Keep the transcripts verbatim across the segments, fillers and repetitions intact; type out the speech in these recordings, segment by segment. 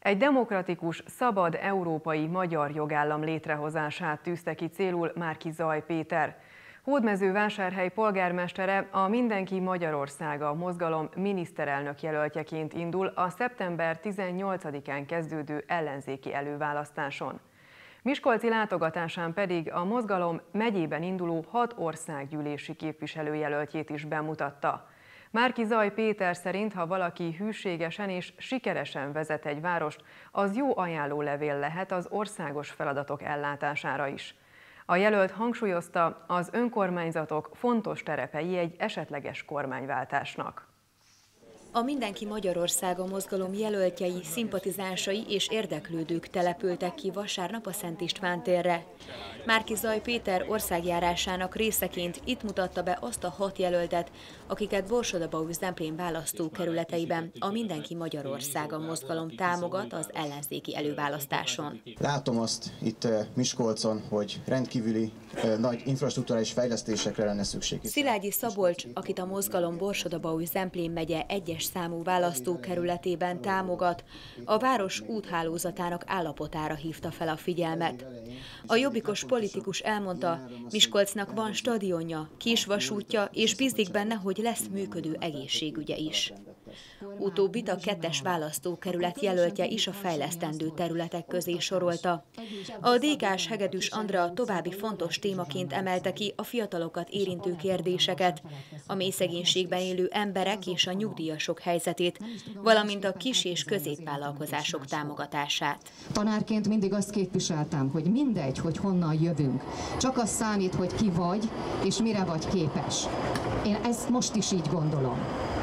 Egy demokratikus, szabad európai magyar jogállam létrehozását tűzte ki célul Márki-Zay Péter. Hódmezővásárhely polgármestere a Mindenki Magyarországa mozgalom miniszterelnök jelöltjeként indul a szeptember tizennyolcadikán kezdődő ellenzéki előválasztáson. Miskolci látogatásán pedig a mozgalom megyében induló hat országgyűlési képviselőjelöltjét is bemutatta. Márki-Zay Péter szerint, ha valaki hűségesen és sikeresen vezet egy várost, az jó ajánlólevél lehet az országos feladatok ellátására is. A jelölt hangsúlyozta, az önkormányzatok fontos terepei egy esetleges kormányváltásnak. A Mindenki Magyarországa mozgalom jelöltjei, szimpatizánsai és érdeklődők települtek ki vasárnap a Szent István térre. Márki-Zay Péter országjárásának részeként itt mutatta be azt a hat jelöltet, akiket Borsod-Abaúj-Zemplén választókerületeiben a Mindenki Magyarországa mozgalom támogat az ellenzéki előválasztáson. Látom azt itt Miskolcon, hogy rendkívüli nagy infrastrukturális fejlesztésekre lenne szükség. Szilágyi Szabolcs, akit a mozgalom Borsod-Abaúj-Zemplén megye egyes számú választókerületében támogat, a város úthálózatának állapotára hívta fel a figyelmet. A jobbikos politikus elmondta, Miskolcnak van stadionja, kisvasútja, és bízik benne, hogy lesz működő egészségügye is. Utóbbit a kettes választókerület jelöltje is a fejlesztendő területek közé sorolta. A dé ká-s Hegedűs Andrea további fontos témaként emelte ki a fiatalokat érintő kérdéseket, a mélyszegénységben élő emberek és a nyugdíjasok helyzetét, valamint a kis- és középvállalkozások támogatását. Tanárként mindig azt képviseltem, hogy mindegy, hogy honnan jövünk, csak az számít, hogy ki vagy és mire vagy képes. Én ezt most is így gondolom.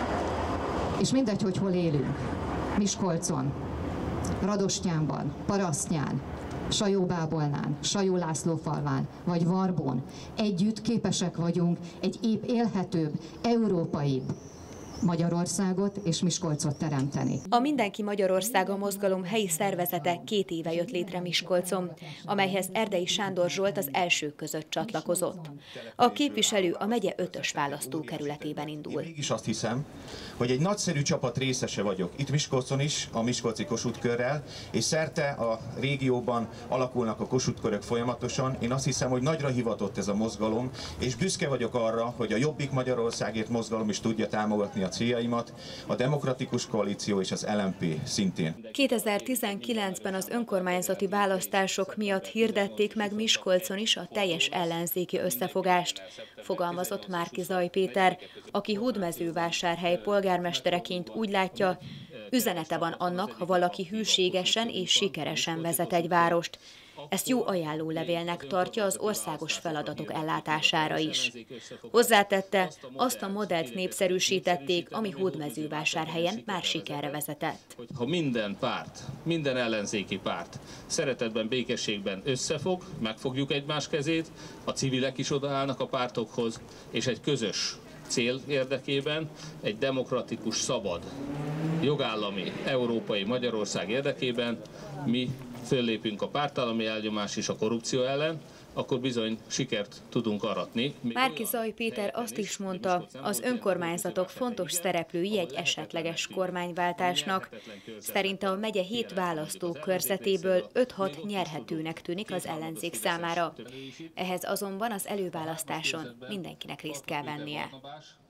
És mindegy, hogy hol élünk. Miskolcon, Radostyánban, Parasztnyán, Sajóbábolnán, Sajó-Lászlófalván vagy Varbón együtt képesek vagyunk egy épp élhetőbb, európaibb Magyarországot és Miskolcot teremteni. A Mindenki Magyarországa mozgalom helyi szervezete két éve jött létre Miskolcon, amelyhez Erdei Sándor Zsolt az elsők között csatlakozott. A képviselő a megye ötös választókerületében indul. Én mégis azt hiszem, hogy egy nagyszerű csapat részese vagyok. Itt Miskolcon is, a Miskolci Kossuth Körrel, és szerte a régióban alakulnak a Kossuth Körök folyamatosan. Én azt hiszem, hogy nagyra hivatott ez a mozgalom, és büszke vagyok arra, hogy a Jobbik Magyarországért mozgalom is tudja támogatni a céljaimat, a Demokratikus Koalíció és az el em pé szintén. kétezer-tizenkilencben az önkormányzati választások miatt hirdették meg Miskolcon is a teljes ellenzéki összefogást, fogalmazott Márki-Zay Péter, aki Hódmezővásárhely polgármestereként úgy látja, üzenete van annak, ha valaki hűségesen és sikeresen vezet egy várost. Ezt jó ajánlólevélnek tartja az országos feladatok ellátására is. Hozzátette, azt a modellt népszerűsítették, ami Hódmezővásárhelyen már sikerre vezetett. Ha minden párt, minden ellenzéki párt szeretetben, békességben összefog, megfogjuk egymás kezét, a civilek is odaállnak a pártokhoz, és egy közös cél érdekében, egy demokratikus, szabad, jogállami, európai Magyarország érdekében mi föllépünk a pártállami elnyomás és a korrupció ellen, akkor bizony sikert tudunk aratni. Márki-Zay Péter azt is mondta, az önkormányzatok fontos szereplői egy esetleges kormányváltásnak. Szerinte a megye hét választókörzetéből öt-hat nyerhetőnek tűnik az ellenzék számára. Ehhez azonban az előválasztáson mindenkinek részt kell vennie.